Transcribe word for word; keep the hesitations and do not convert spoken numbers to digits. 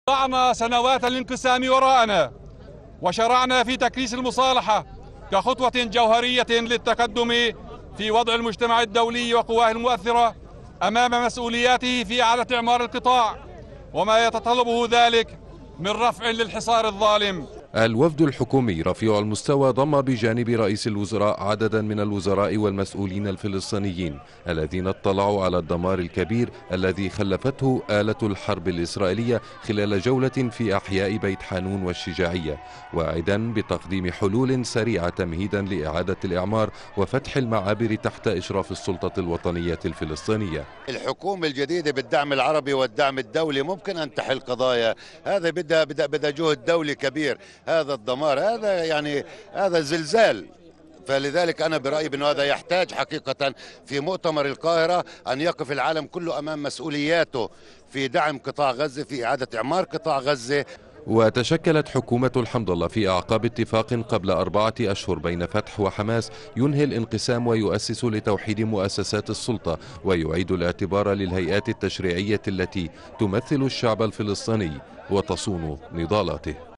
ضعنا سنوات الانقسام وراءنا وشرعنا في تكريس المصالحة كخطوة جوهرية للتقدم في وضع المجتمع الدولي وقواه المؤثرة أمام مسؤولياته في إعادة إعمار القطاع وما يتطلبه ذلك من رفع للحصار الظالم. الوفد الحكومي رفيع المستوى ضم بجانب رئيس الوزراء عددا من الوزراء والمسؤولين الفلسطينيين الذين اطلعوا على الدمار الكبير الذي خلفته آلة الحرب الإسرائيلية خلال جولة في أحياء بيت حانون والشجاعية، واعدا بتقديم حلول سريعة تمهيدا لإعادة الإعمار وفتح المعابر تحت إشراف السلطة الوطنية الفلسطينية. الحكومة الجديدة بالدعم العربي والدعم الدولي ممكن أن تحل قضايا، هذا بدها بدها بدها جهد دولي كبير. هذا الدمار هذا يعني هذا زلزال، فلذلك أنا برأيي أنه هذا يحتاج حقيقة في مؤتمر القاهرة أن يقف العالم كله أمام مسؤولياته في دعم قطاع غزة، في إعادة إعمار قطاع غزة. وتشكلت حكومة الحمد الله في أعقاب اتفاق قبل أربعة أشهر بين فتح وحماس ينهي الانقسام ويؤسس لتوحيد مؤسسات السلطة ويعيد الاعتبار للهيئات التشريعية التي تمثل الشعب الفلسطيني وتصون نضالاته.